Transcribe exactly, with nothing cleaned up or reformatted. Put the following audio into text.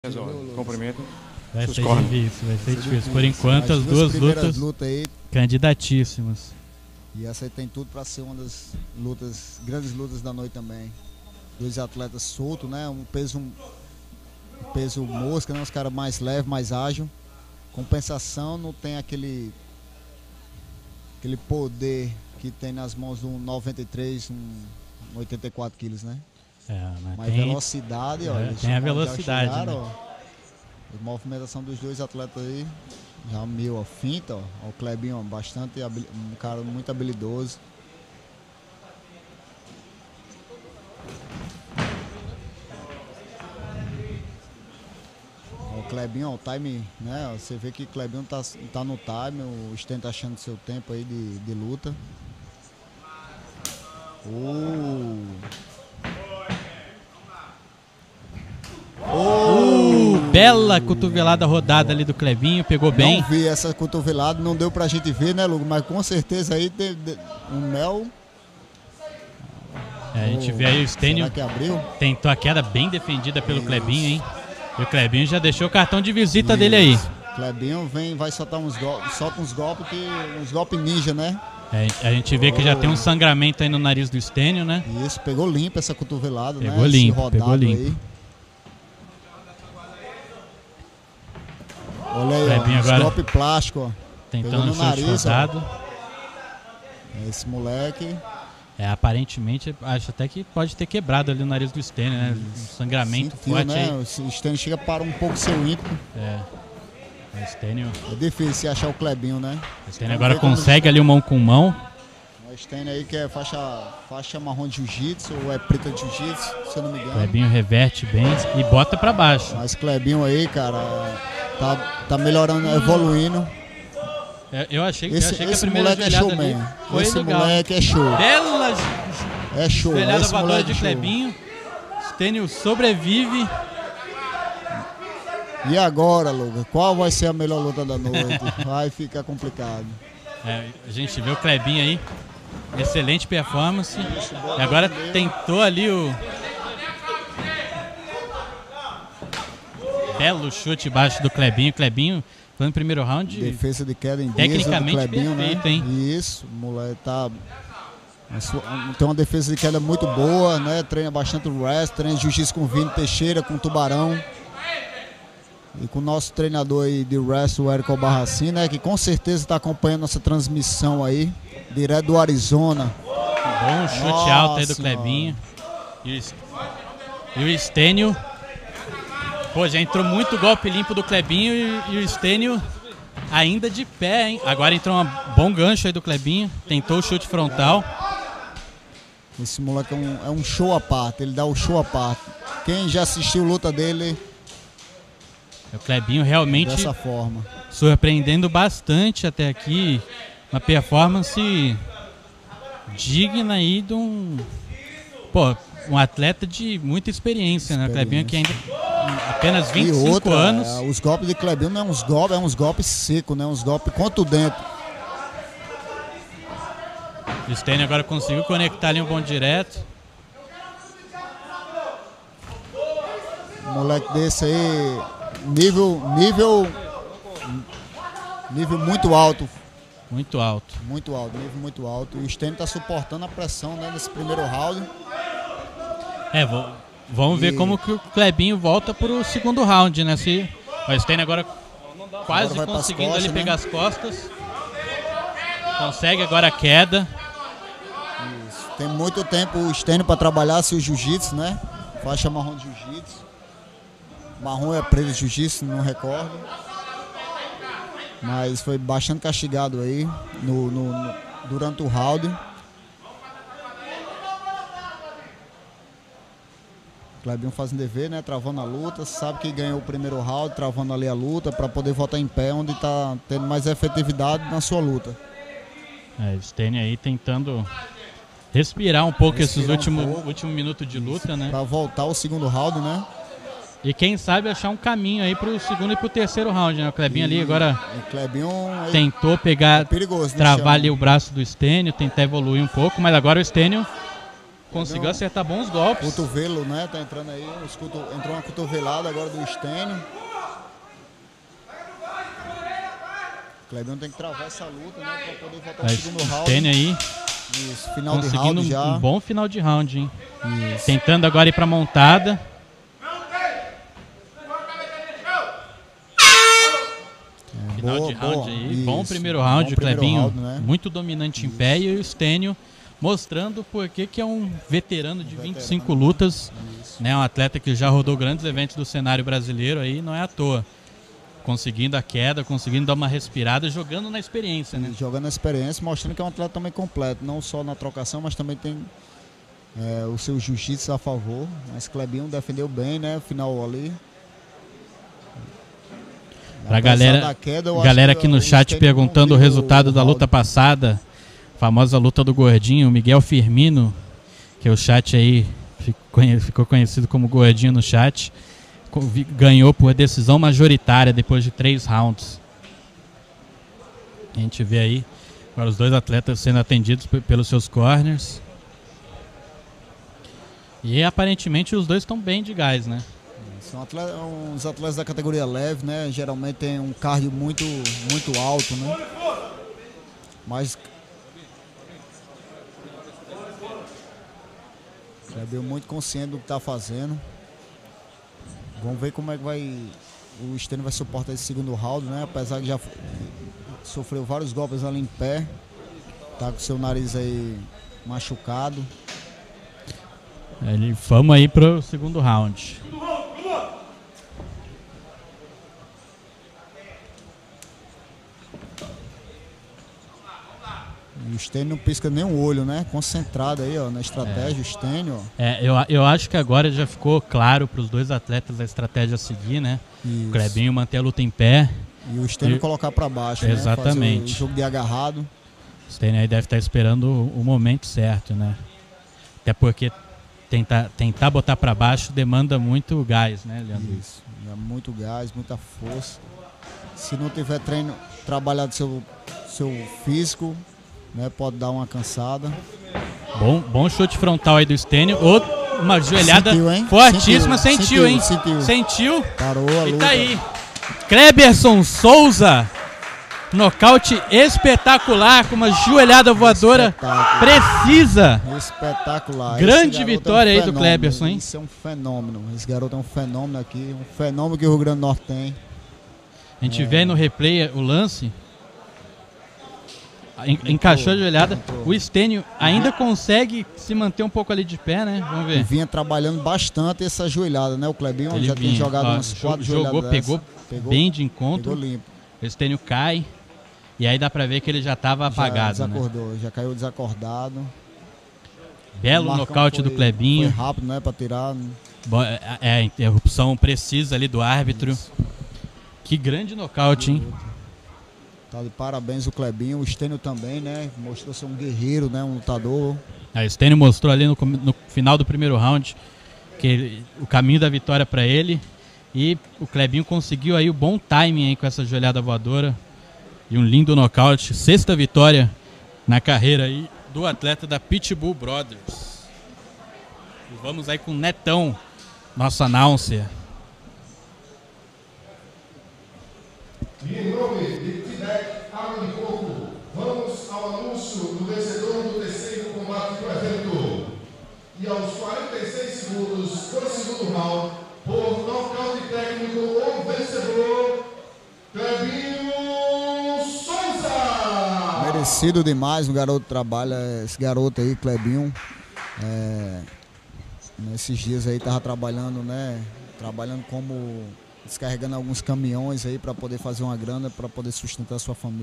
Cumprimento. Vai ser difícil, vai ser difícil. Por enquanto, as duas lutas luta aí, candidatíssimas. e essa aí tem tudo para ser uma das lutas, grandes lutas da noite também. Dois atletas soltos, né? Um peso, um peso mosca, né? Os caras mais leves, mais ágil. Compensação, não tem aquele aquele poder que tem nas mãos de um noventa e três, um oitenta e quatro quilos, né? É, mas Mas tem, velocidade, ó. é, eles tem a já velocidade, chegaram, né? ó. A movimentação dos dois atletas aí, já meio a finta, ó. Ó, o Clebinho, ó, bastante habil... um cara muito habilidoso. Ó, o Clebinho, ó, o time, né? Você vê que o Clebinho tá, tá no time, o Sten tá achando seu tempo aí de, de luta. Uh. Uh, bela cotovelada rodada ali do Clebinho, pegou bem. Não vi essa cotovelada, não deu pra gente ver, né, Lugo? Mas com certeza aí tem um mel. É, a gente vê aí o Stênio Será que abriu? tentou a queda bem defendida pelo Isso. Clebinho, hein? E o Clebinho já deixou o cartão de visita dele aí. Clebinho vem, vai soltar uns golpes, solta uns golpes que uns golpes ninja, né? É, a gente vê que já tem um sangramento aí no nariz do Stênio, né? Isso, pegou limpo essa cotovelada, Pegou né? limpo, Esse pegou rodado limpo. aí. Olha aí, Clebinho ó, uns agora golpes plásticos, ó. Tentando Pegou um no chute nariz, ó. rodado. Esse moleque. É, aparentemente, acho até que pode ter quebrado ali o nariz do Stênio, né? Um sangramento Sentiu, forte né? aí. O Stênio chega para um pouco seu ímpeto. É. O Stênio, É difícil achar o Clebinho, né? o Stênio agora consegue ali o mão com mão. O Stênio aí que é faixa, faixa marrom de jiu-jitsu ou é preta de jiu-jitsu, se eu não me O engano. Clebinho reverte bem e bota pra baixo. Mas Clebinho aí, cara, tá, tá melhorando, evoluindo. Eu, eu achei, eu Esse, achei que a esse primeira moleque é joelhada show, ali man. foi Esse legal. moleque é show. Bela É show. joelhada Esse voadora moleque de é show. Clebinho. Stênio sobrevive. E agora, Lucas? Qual vai ser a melhor luta da noite? Vai ficar complicado. É, a gente vê o Clebinho aí. Excelente performance. E agora tentou ali o belo chute baixo do Clebinho. Clebinho foi no primeiro round. Defesa de queda indígena do Tecnicamente Clebinho, perfeito, né? hein? Isso, o moleque tá... Tem uma defesa de queda muito boa, né? Treina bastante o wrestling, treina jiu-jitsu com o Vini Teixeira, com o Tubarão. E com o nosso treinador aí de wrestling, o Érico Barracin, né? Que com certeza está acompanhando nossa transmissão aí, direto do Arizona. Bom chute Nossa, alto aí do Clebinho. E o, e o Stênio. Pô, já entrou muito golpe limpo do Clebinho e, e o Stênio ainda de pé, hein? Agora entrou um bom gancho aí do Clebinho. Tentou o chute frontal. Esse moleque é um, é um show à parte, ele dá o show à parte. Quem já assistiu a luta dele O Clebinho realmente dessa forma. surpreendendo bastante até aqui. Uma performance digna aí de um, pô, um atleta de muita experiência, né? O Clebinho que ainda apenas vinte e cinco e outra, anos. é, os golpes de Clebinho não é uns golpes, é uns golpes secos, né? Uns golpes contundentes. O Stênio agora conseguiu conectar ali um bom direto. Um moleque desse aí, nível, nível, nível muito alto. Muito alto. Muito alto, nível muito alto. E o Stênio tá suportando a pressão, né, nesse primeiro round. É, vo- vamos E- ver como que o Clebinho volta pro segundo round, né? Se o Stênio agora quase vai pras conseguindo costas, ali né? pegar as costas. Consegue agora a queda. Isso. Tem muito tempo o Stênio para trabalhar seu jiu-jitsu, né? Faixa marrom de jiu-jitsu. Marrom é preto de jiu-jitsu, não recordo. Mas foi bastante castigado aí no, no- no- durante o round. Clebinho fazendo dever, né? Travando a luta. Sabe que ganhou o primeiro round, travando ali a luta para poder voltar em pé, onde está tendo mais efetividade na sua luta. É, o Stênio aí tentando respirar um pouco esses Respirar um últimos pouco. último minuto de luta, né? Para voltar ao segundo round, né? E quem sabe achar um caminho aí pro segundo e pro terceiro round, né? O Clebinho ali agora O Clebinho ele tentou pegar, é perigoso, né, travar chama? ali o braço do Stênio, tentar evoluir um pouco, mas agora o Stênio conseguiu acertar bons golpes. Cotovelo, né? Tá entrando aí. Os coto... Entrou uma cotovelada agora do Stênio. O Clebinho tem que travar essa luta, né? Pra poder voltar Mas no segundo round. Stênio aí. Isso, final de Conseguindo round já. um bom final de round, hein? Isso. Tentando agora ir pra montada. É, Final boa, de round boa. aí. Isso. Bom primeiro round, Bom o Clebinho round, né? muito dominante em pé e o Stênio mostrando porque que é um veterano de Um vinte e veterano. cinco lutas, Isso. né? Um atleta que já rodou grandes eventos do cenário brasileiro aí, não é à toa. Conseguindo a queda, conseguindo dar uma respirada, jogando na experiência, né? Jogando a experiência, mostrando que é um atleta também completo, não só na trocação, mas também tem é, o seu jiu-jitsu a favor. Mas Clebinho defendeu bem, né? Final ali. Pra Apesar galera, da queda, eu acho galera que aqui no o chat Stênio perguntando o não viu resultado da round. luta passada, famosa luta do Gordinho, Miguel Firmino, que o chat aí ficou conhecido como Gordinho no chat, ganhou por decisão majoritária depois de três rounds. A gente vê aí agora os dois atletas sendo atendidos pelos seus corners. E aparentemente os dois estão bem de gás, né? São atleta, uns atletas da categoria leve, né? Geralmente tem um cardio muito, muito alto, né? Mas Clebinho muito consciente do que está fazendo. Vamos ver como é que vai o Stênio vai suportar esse segundo round, né? Apesar que já sofreu vários golpes ali em pé. Tá com seu nariz aí machucado. Ele, vamos aí pro segundo round. E o Stênio não pisca nem o olho, né? Concentrado aí, ó, na estratégia, É. o Stênio, ó. É, eu, eu acho que agora já ficou claro para os dois atletas a estratégia a seguir, né? Isso. O Clebinho manter a luta em pé. E o Stênio E- colocar para baixo, Exatamente. né? Fazer o jogo de agarrado. O Stênio aí deve estar esperando o, o momento certo, né? Até porque tentar, tentar botar para baixo demanda muito gás, né, Leandro? Isso. É muito gás, muita força. Se não tiver treino, trabalhado seu, seu físico, né? Pode dar uma cansada. Bom, bom chute frontal aí do Stênio. Ou uma joelhada Sentiu, hein? fortíssima. Sentiu, Sentiu, hein? sentiu. Sentiu. Parou a E luta. tá aí. Kleberson Souza. Nocaute espetacular com uma joelhada voadora Espetáculo. precisa. Espetacular. Grande Esse garoto vitória é um aí do fenômeno. Kleberson, hein? Isso é um fenômeno. Esse garoto é um fenômeno aqui. Um fenômeno que o Rio Grande do Norte tem. A gente vê aí no replay o lance. En- Encaixou a joelhada. entrou. O Stênio ainda consegue se manter um pouco ali de pé, né? Vamos E ver. vinha trabalhando bastante essa joelhada, né? O Clebinho Ele já tem vinha, jogado ó, umas jo- quatro jogou, joelhadas pegou, dessa. Pegou bem de Pegou encontro. limpo. O Stênio cai. E aí dá pra ver que ele já tava apagado, já né? desacordou, já caiu desacordado. Belo O Marcão nocaute foi- do Clebinho. Foi rápido, né? Pra tirar. Bo- É, é a interrupção precisa ali do árbitro. Que grande nocaute, hein? Tá de parabéns o Clebinho. O Stênio também, né? Mostrou ser um guerreiro, né? Um lutador. A Stênio mostrou ali no, come- no final do primeiro round que ele- o caminho da vitória para ele. E o Clebinho conseguiu aí o bom timing aí com essa joelhada voadora. E um lindo nocaute. Sexta vitória na carreira aí do atleta da Pitbull Brothers. E vamos aí com o Netão, nosso announcer. Em nome de Tidec Água de Coco, vamos ao anúncio do vencedor do terceiro combate do evento. E aos quarenta e seis segundos do segundo round, por nocaute técnico, o vencedor, Clebinho Souza! Merecido demais. O garoto trabalha. Esse garoto aí, Clebinho. É, nesses dias aí tava trabalhando, né? Trabalhando como descarregando alguns caminhões aí para poder fazer uma grana, para poder sustentar sua família.